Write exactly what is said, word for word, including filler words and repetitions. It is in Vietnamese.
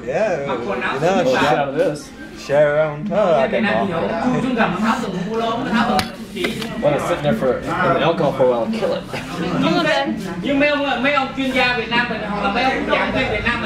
Yeah. Mặc quần áo You know, xinh Share xắn. out of this. share around. Oh, I Việt can Nam thì hiểu offer. khu trung cầm nó tháo từng khu lô nó tháo từng chỉ Let it sit there for in the alcohol for a while and kill it. nhưng mấy, nhưng mấy ông mấy ông chuyên gia Việt Nam mình hoặc là mấy ông giảng viên Việt Nam